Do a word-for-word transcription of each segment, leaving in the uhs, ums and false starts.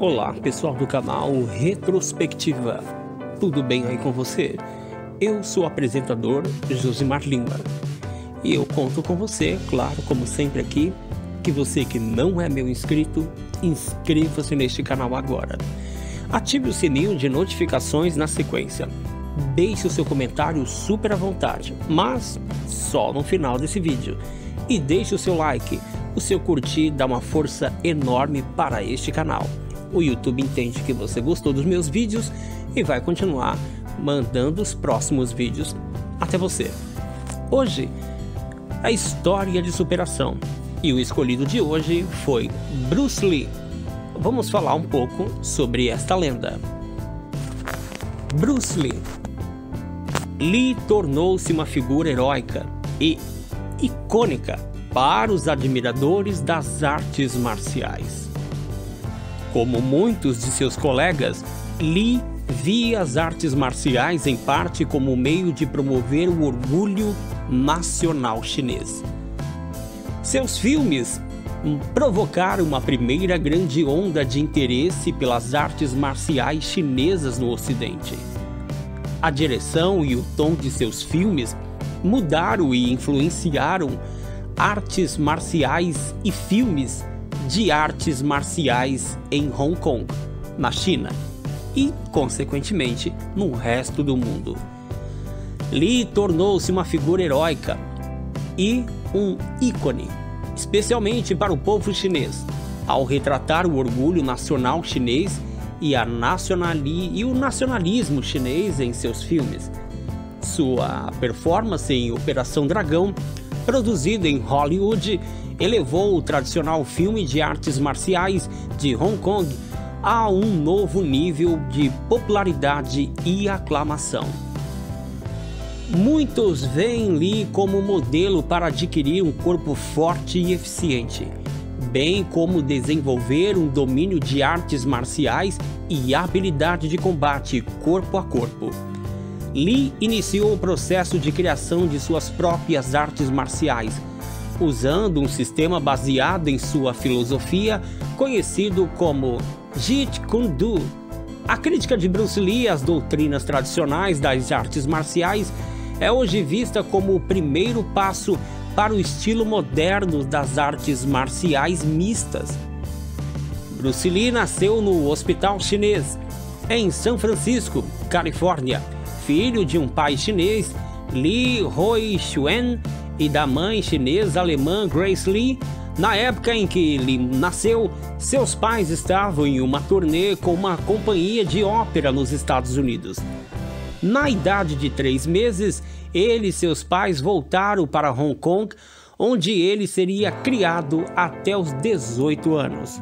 Olá pessoal do canal Retrospectiva, tudo bem aí com você? Eu sou o apresentador Josimar Lima e eu conto com você, claro, como sempre aqui, que você que não é meu inscrito, inscreva-se neste canal agora. Ative o sininho de notificações na sequência. Deixe o seu comentário super à vontade, mas só no final desse vídeo. E deixe o seu like, o seu curtir dá uma força enorme para este canal. O YouTube entende que você gostou dos meus vídeos e vai continuar mandando os próximos vídeos até você. Hoje, a história de superação. E o escolhido de hoje foi Bruce Lee. Vamos falar um pouco sobre esta lenda. Bruce Lee. Lee tornou-se uma figura heróica e icônica para os admiradores das artes marciais. Como muitos de seus colegas, Lee via as artes marciais em parte como meio de promover o orgulho nacional chinês. Seus filmes provocaram uma primeira grande onda de interesse pelas artes marciais chinesas no Ocidente. A direção e o tom de seus filmes mudaram e influenciaram artes marciais e filmes de artes marciais em Hong Kong, na China, e, consequentemente, no resto do mundo. Lee tornou-se uma figura heróica e um ícone, especialmente para o povo chinês, ao retratar o orgulho nacional chinês e, a nacionali e o nacionalismo chinês em seus filmes. Sua performance em Operação Dragão, produzido em Hollywood, elevou o tradicional filme de artes marciais de Hong Kong a um novo nível de popularidade e aclamação. Muitos veem Lee como modelo para adquirir um corpo forte e eficiente, bem como desenvolver um domínio de artes marciais e habilidade de combate corpo a corpo. Lee iniciou o processo de criação de suas próprias artes marciais, usando um sistema baseado em sua filosofia, conhecido como Jeet Kune Do. A crítica de Bruce Lee às doutrinas tradicionais das artes marciais é hoje vista como o primeiro passo para o estilo moderno das artes marciais mistas. Bruce Lee nasceu no Hospital Chinês, em São Francisco, Califórnia, filho de um pai chinês, Lee Hoi Xuan, e da mãe chinesa alemã Grace Lee. Na época em que Lee nasceu, seus pais estavam em uma turnê com uma companhia de ópera nos Estados Unidos. Na idade de três meses, ele e seus pais voltaram para Hong Kong, onde ele seria criado até os dezoito anos.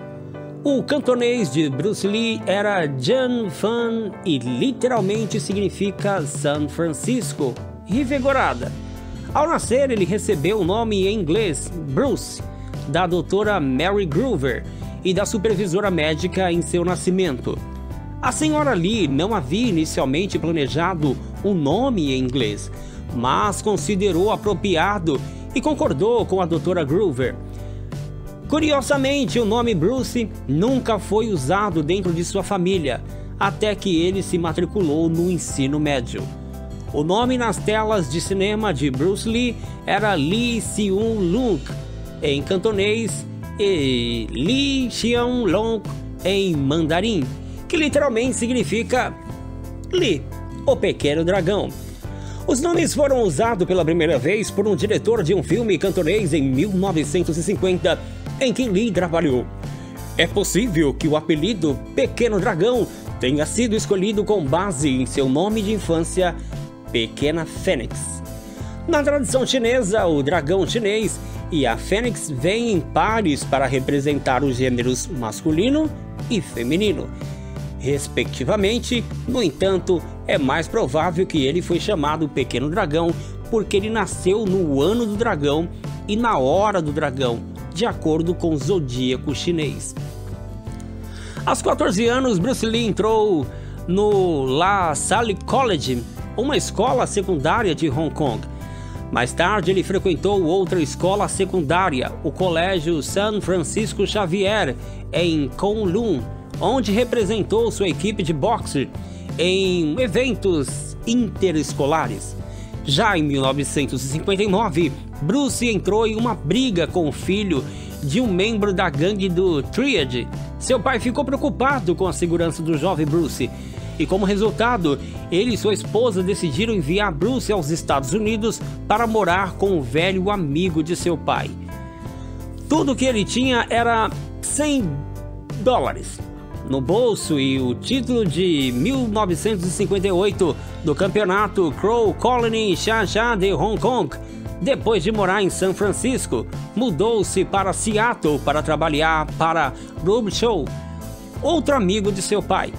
O cantonês de Bruce Lee era Jian Fan e literalmente significa São Francisco, revigorada. Ao nascer, ele recebeu o nome em inglês Bruce, da doutora Mary Groover e da supervisora médica em seu nascimento. A senhora Lee não havia inicialmente planejado um nome em inglês, mas considerou apropriado e concordou com a doutora Groover. Curiosamente, o nome Bruce nunca foi usado dentro de sua família, até que ele se matriculou no ensino médio. O nome nas telas de cinema de Bruce Lee era Lee Seung Lung em cantonês e Lee Xiang Long em mandarim, que literalmente significa Lee, o Pequeno Dragão. Os nomes foram usados pela primeira vez por um diretor de um filme cantonês em mil novecentos e cinquenta, em que Lee trabalhou. É possível que o apelido Pequeno Dragão tenha sido escolhido com base em seu nome de infância, Pequena Fênix. Na tradição chinesa, o dragão chinês e a fênix vêm em pares para representar os gêneros masculino e feminino, respectivamente. No entanto, é mais provável que ele foi chamado Pequeno Dragão porque ele nasceu no ano do dragão e na hora do dragão, de acordo com o zodíaco chinês. Aos quatorze anos, Bruce Lee entrou no La Salle College, uma escola secundária de Hong Kong. Mais tarde, ele frequentou outra escola secundária, o Colégio San Francisco Xavier, em Kowloon, onde representou sua equipe de boxe em eventos interescolares. Já em mil novecentos e cinquenta e nove, Bruce entrou em uma briga com o filho de um membro da gangue do Triad. Seu pai ficou preocupado com a segurança do jovem Bruce e, como resultado, ele e sua esposa decidiram enviar Bruce aos Estados Unidos para morar com o velho amigo de seu pai. Tudo que ele tinha era cem dólares no bolso e o título de mil novecentos e cinquenta e oito do campeonato Crow Colony Cha-Cha de Hong Kong. Depois de morar em São Francisco, mudou-se para Seattle para trabalhar para Rob Shaw, outro amigo de seu pai.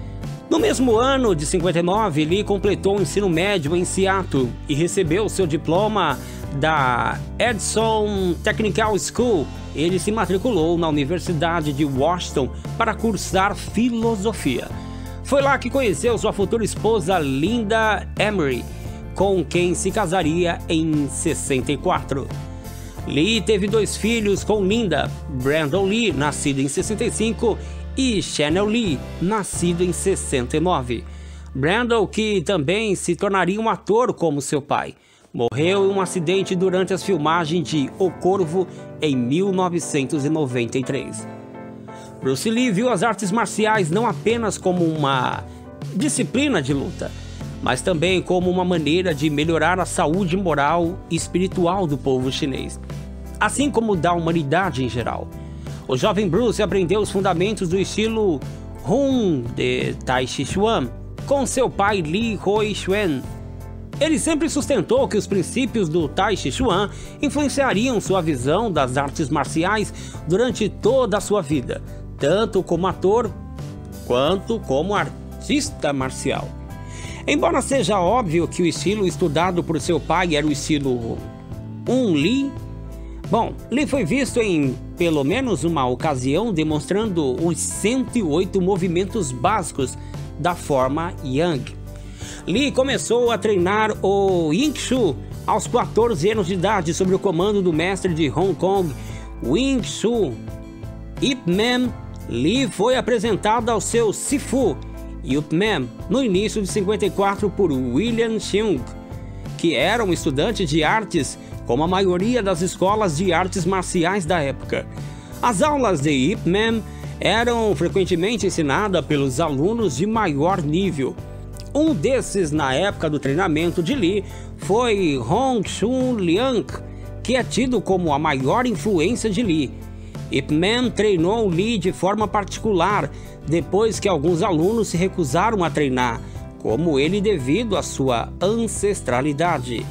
No mesmo ano de cinquenta e nove, Lee completou o ensino médio em Seattle e recebeu seu diploma da Edison Technical School. Ele se matriculou na Universidade de Washington para cursar filosofia. Foi lá que conheceu sua futura esposa Linda Emery, com quem se casaria em sessenta e quatro. Lee teve dois filhos com Linda, Brandon Lee, nascido em sessenta e cinco, e Chanel Lee, nascido em sessenta e nove. Brandon, que também se tornaria um ator como seu pai, morreu em um acidente durante as filmagens de O Corvo em mil novecentos e noventa e três. Bruce Lee viu as artes marciais não apenas como uma disciplina de luta, mas também como uma maneira de melhorar a saúde moral e espiritual do povo chinês, assim como da humanidade em geral. O jovem Bruce aprendeu os fundamentos do estilo Hun de Tai Chi Chuan com seu pai Li Hoi Xuan. Ele sempre sustentou que os princípios do Tai Chi Chuan influenciariam sua visão das artes marciais durante toda a sua vida, tanto como ator quanto como artista marcial. Embora seja óbvio que o estilo estudado por seu pai era o estilo Hun Li, bom, Lee foi visto em pelo menos uma ocasião demonstrando os cento e oito movimentos básicos da forma Yang. Lee começou a treinar o Wing Chun aos quatorze anos de idade sob o comando do mestre de Hong Kong, Wing Chun, Ip Man. Lee foi apresentado ao seu Sifu, Ip Man, no início de cinquenta e quatro por William Cheung, que era um estudante de artes como a maioria das escolas de artes marciais da época. As aulas de Ip Man eram frequentemente ensinadas pelos alunos de maior nível. Um desses, na época do treinamento de Lee, foi Hong Chun Liang, que é tido como a maior influência de Lee. Ip Man treinou Lee de forma particular, depois que alguns alunos se recusaram a treinar, como ele devido à sua ancestralidade.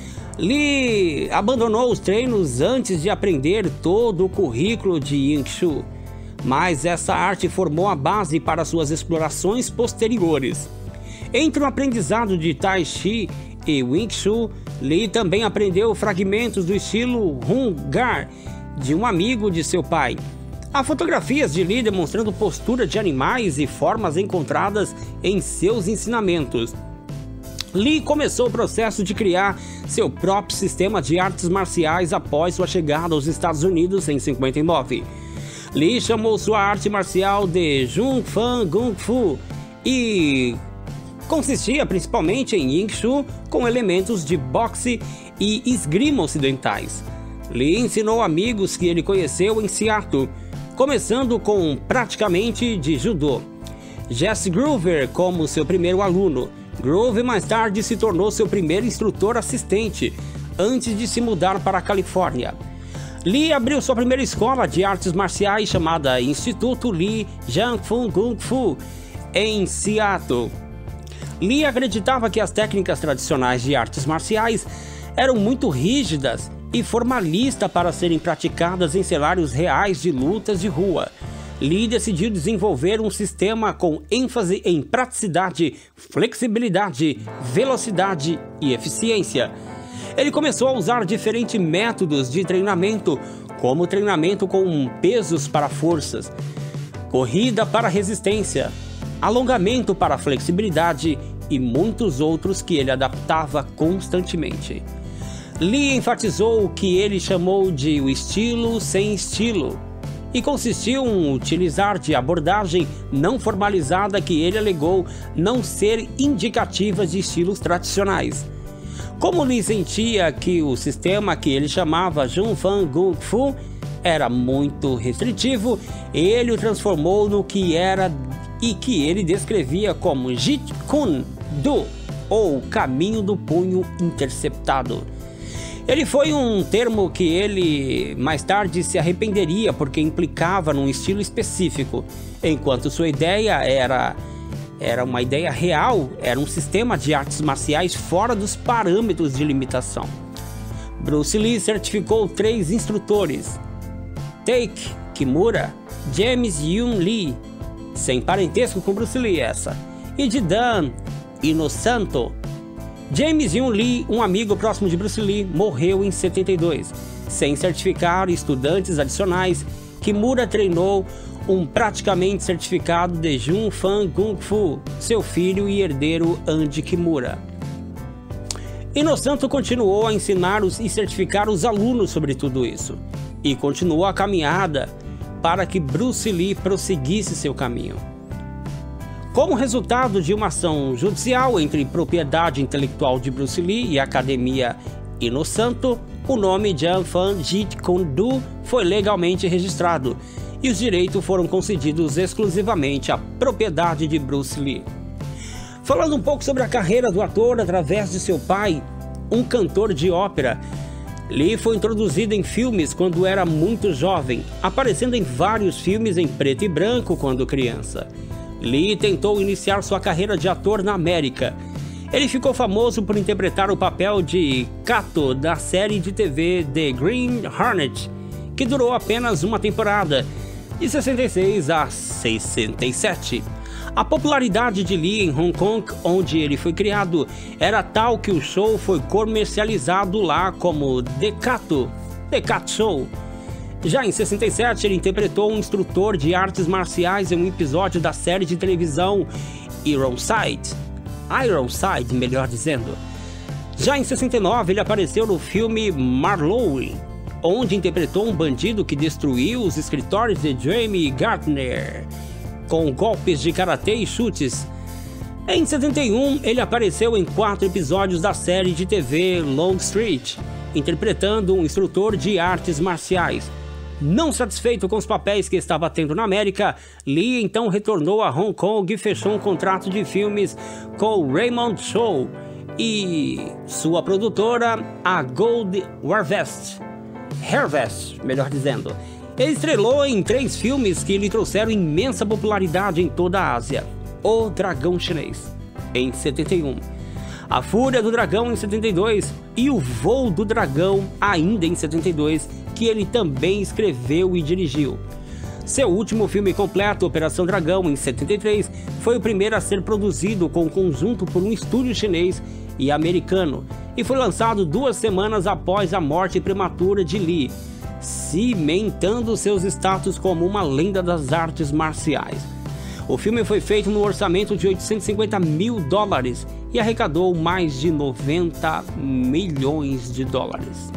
Lee abandonou os treinos antes de aprender todo o currículo de Wing Chun, mas essa arte formou a base para suas explorações posteriores. Entre o aprendizado de Tai Chi e Wing Chun, Lee também aprendeu fragmentos do estilo Hung Gar de um amigo de seu pai. Há fotografias de Lee demonstrando postura de animais e formas encontradas em seus ensinamentos. Lee começou o processo de criar seu próprio sistema de artes marciais após sua chegada aos Estados Unidos em cinquenta e nove. Lee chamou sua arte marcial de Jung Fan Gung Fu e consistia principalmente em Wing Chun com elementos de boxe e esgrima ocidentais. Lee ensinou amigos que ele conheceu em Seattle, começando com praticamente de judô. Jesse Groover como seu primeiro aluno. Grove mais tarde se tornou seu primeiro instrutor assistente, antes de se mudar para a Califórnia. Lee abriu sua primeira escola de artes marciais chamada Instituto Lee Jiang Fu Kung Fu, em Seattle. Lee acreditava que as técnicas tradicionais de artes marciais eram muito rígidas e formalistas para serem praticadas em cenários reais de lutas de rua. Lee decidiu desenvolver um sistema com ênfase em praticidade, flexibilidade, velocidade e eficiência. Ele começou a usar diferentes métodos de treinamento, como treinamento com pesos para forças, corrida para resistência, alongamento para flexibilidade e muitos outros que ele adaptava constantemente. Lee enfatizou o que ele chamou de o estilo sem estilo. e consistiu em utilizar de abordagem não formalizada que ele alegou não ser indicativa de estilos tradicionais. Como Lee sentia que o sistema que ele chamava Jung Fan Kung Fu era muito restritivo, ele o transformou no que era e que ele descrevia como Jeet Kune Do, ou caminho do punho interceptado. Ele foi um termo que ele mais tarde se arrependeria porque implicava num estilo específico, enquanto sua ideia era, era uma ideia real, era um sistema de artes marciais fora dos parâmetros de limitação. Bruce Lee certificou três instrutores: Taiki Kimura, James Yun Lee, sem parentesco com Bruce Lee essa, e de Dan Inosanto. James Yun Lee, um amigo próximo de Bruce Lee, morreu em setenta e dois. Sem certificar estudantes adicionais, Kimura treinou um praticamente certificado de Jung Fan Kung Fu, seu filho e herdeiro Andy Kimura. Inosanto continuou a ensinar os e certificar os alunos sobre tudo isso, e continuou a caminhada para que Bruce Lee prosseguisse seu caminho. Como resultado de uma ação judicial entre propriedade intelectual de Bruce Lee e a Academia Inosanto, o nome Jan Fan Jeet Kune Do foi legalmente registrado e os direitos foram concedidos exclusivamente à propriedade de Bruce Lee. Falando um pouco sobre a carreira do ator através de seu pai, um cantor de ópera, Lee foi introduzido em filmes quando era muito jovem, aparecendo em vários filmes em preto e branco quando criança. Lee tentou iniciar sua carreira de ator na América. Ele ficou famoso por interpretar o papel de Kato da série de T V The Green Hornet, que durou apenas uma temporada, de sessenta e seis a sessenta e sete. A popularidade de Lee em Hong Kong, onde ele foi criado, era tal que o show foi comercializado lá como The Kato, The Kato Show. Já em sessenta e sete, ele interpretou um instrutor de artes marciais em um episódio da série de televisão Ironside, Ironside, melhor dizendo. Já em sessenta e nove, ele apareceu no filme Marlowe, onde interpretou um bandido que destruiu os escritórios de Jamie Gardner com golpes de karatê e chutes. Em setenta e um, ele apareceu em quatro episódios da série de T V Long Street, interpretando um instrutor de artes marciais. Não satisfeito com os papéis que estava tendo na América, Lee então retornou a Hong Kong e fechou um contrato de filmes com o Raymond Chow e sua produtora, a Gold Harvest, Harvest, melhor dizendo. Ele estrelou em três filmes que lhe trouxeram imensa popularidade em toda a Ásia: O Dragão Chinês, em setenta e um, A Fúria do Dragão, em setenta e dois, e O Voo do Dragão, ainda em setenta e dois, que ele também escreveu e dirigiu. Seu último filme completo, Operação Dragão, em setenta e três, foi o primeiro a ser produzido com conjunto por um estúdio chinês e americano, e foi lançado duas semanas após a morte prematura de Lee, cimentando seus status como uma lenda das artes marciais. O filme foi feito no orçamento de oitocentos e cinquenta mil dólares e arrecadou mais de noventa milhões de dólares.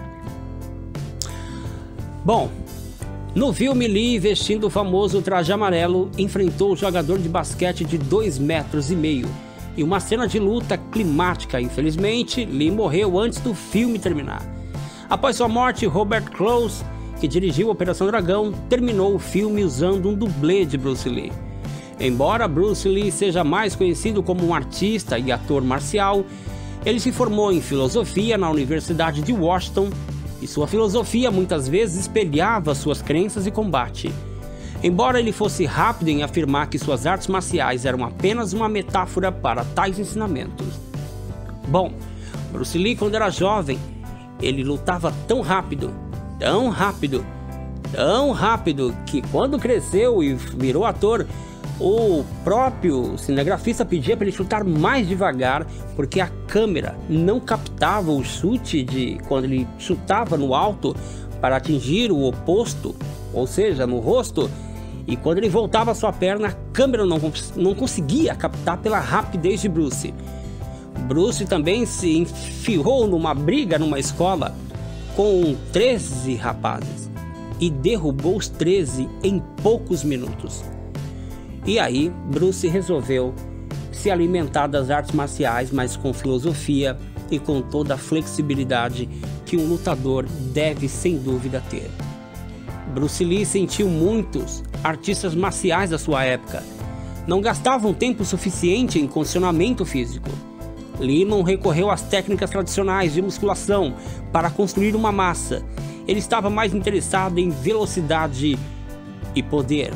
Bom, no filme, Lee, vestindo o famoso traje amarelo, enfrentou o jogador de basquete de dois metros e meio e uma cena de luta climática. Infelizmente, Lee morreu antes do filme terminar. Após sua morte, Robert Close, que dirigiu Operação Dragão, terminou o filme usando um dublê de Bruce Lee. Embora Bruce Lee seja mais conhecido como um artista e ator marcial, ele se formou em filosofia na Universidade de Washington, e sua filosofia muitas vezes espelhava suas crenças e combate. Embora ele fosse rápido em afirmar que suas artes marciais eram apenas uma metáfora para tais ensinamentos. Bom, Bruce Lee, quando era jovem, ele lutava tão rápido, tão rápido, tão rápido, que quando cresceu e virou ator, o próprio cinegrafista pedia para ele chutar mais devagar, porque a câmera não captava o chute de quando ele chutava no alto para atingir o oposto, ou seja, no rosto, e quando ele voltava a sua perna, a câmera não, não conseguia captar pela rapidez de Bruce. Bruce também se enfiou numa briga numa escola com treze rapazes, e derrubou os treze em poucos minutos. E aí, Bruce resolveu se alimentar das artes marciais, mas com filosofia e com toda a flexibilidade que um lutador deve sem dúvida ter. Bruce Lee sentiu muitos artistas marciais da sua época não gastavam tempo suficiente em condicionamento físico. Lee não recorreu às técnicas tradicionais de musculação para construir uma massa. Ele estava mais interessado em velocidade e poder.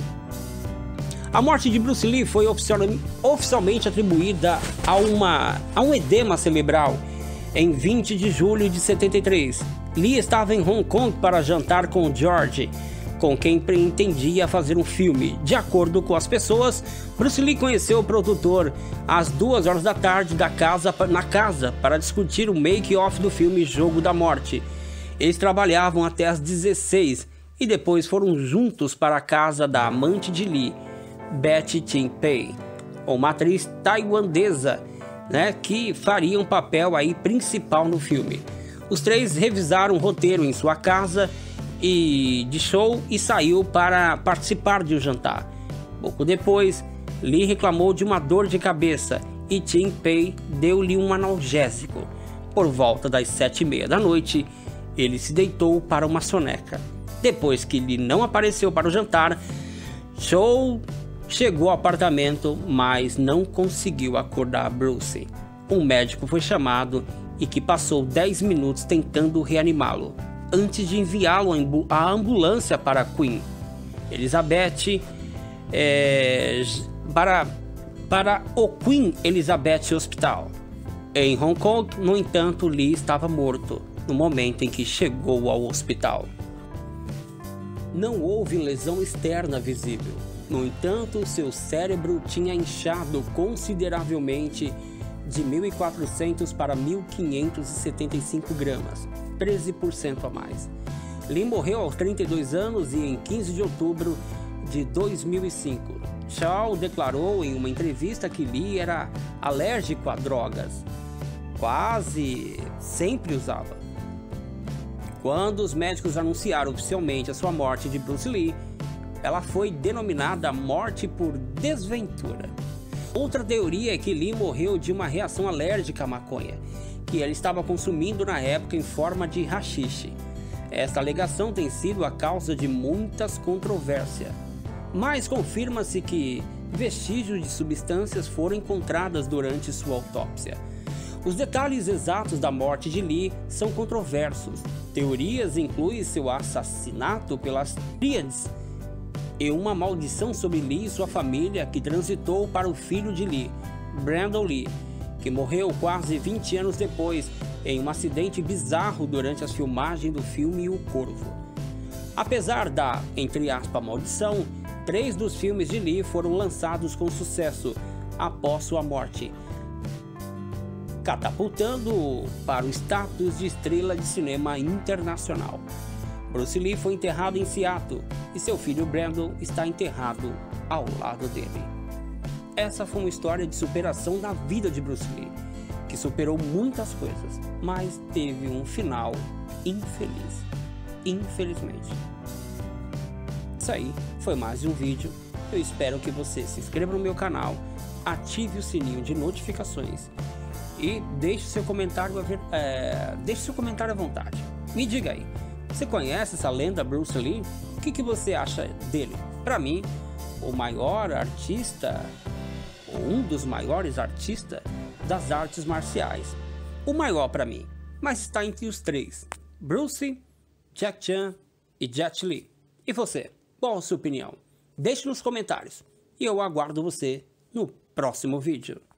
A morte de Bruce Lee foi oficialmente atribuída a, uma, a um edema cerebral em vinte de julho de setenta e três. Lee estava em Hong Kong para jantar com George, com quem pretendia fazer um filme. De acordo com as pessoas, Bruce Lee conheceu o produtor às duas horas da tarde da casa, na casa para discutir o make-off do filme Jogo da Morte. Eles trabalhavam até às dezesseis e depois foram juntos para a casa da amante de Lee, Betty Tin Pei, uma atriz taiwanesa, né, que faria um papel aí principal no filme. Os três revisaram o roteiro em sua casa e de show e saiu para participar de um jantar. Pouco depois, Lee reclamou de uma dor de cabeça e Tin Pei deu-lhe um analgésico. Por volta das sete e meia da noite, ele se deitou para uma soneca. Depois que Lee não apareceu para o jantar, Chow chegou ao apartamento, mas não conseguiu acordar Bruce. Um médico foi chamado e que passou dez minutos tentando reanimá-lo, antes de enviá-lo à ambulância para Queen Elizabeth, é, para, para o Queen Elizabeth Hospital. Em Hong Kong, no entanto, Lee estava morto no momento em que chegou ao hospital. Não houve lesão externa visível. No entanto, seu cérebro tinha inchado consideravelmente de mil e quatrocentos para mil quinhentos e setenta e cinco gramas, treze por cento a mais. Lee morreu aos trinta e dois anos e em quinze de outubro de dois mil e cinco. Chow declarou em uma entrevista que Lee era alérgico a drogas. Quase sempre usava. Quando os médicos anunciaram oficialmente a sua morte de Bruce Lee, ela foi denominada morte por desventura. Outra teoria é que Lee morreu de uma reação alérgica à maconha, que ele estava consumindo na época em forma de haxixe. Esta alegação tem sido a causa de muitas controvérsias, mas confirma-se que vestígios de substâncias foram encontradas durante sua autópsia. Os detalhes exatos da morte de Lee são controversos. Teorias incluem seu assassinato pelas tríades e uma maldição sobre Lee e sua família que transitou para o filho de Lee, Brandon Lee, que morreu quase vinte anos depois em um acidente bizarro durante as filmagens do filme O Corvo. Apesar da, entre aspas, maldição, três dos filmes de Lee foram lançados com sucesso após sua morte, catapultando-o para o status de estrela de cinema internacional. Bruce Lee foi enterrado em Seattle e seu filho Brandon está enterrado ao lado dele. Essa foi uma história de superação da vida de Bruce Lee, que superou muitas coisas, mas teve um final infeliz, infelizmente. Isso aí foi mais um vídeo. Eu espero que você se inscreva no meu canal, ative o sininho de notificações e deixe seu comentário, é, deixe seu comentário à vontade. Me diga aí, você conhece essa lenda Bruce Lee? O que, que você acha dele? Para mim, o maior artista, ou um dos maiores artistas das artes marciais. O maior para mim, mas está entre os três: Bruce, Jack Chan e Jet Li. E você? Qual a sua opinião? Deixe nos comentários e eu aguardo você no próximo vídeo.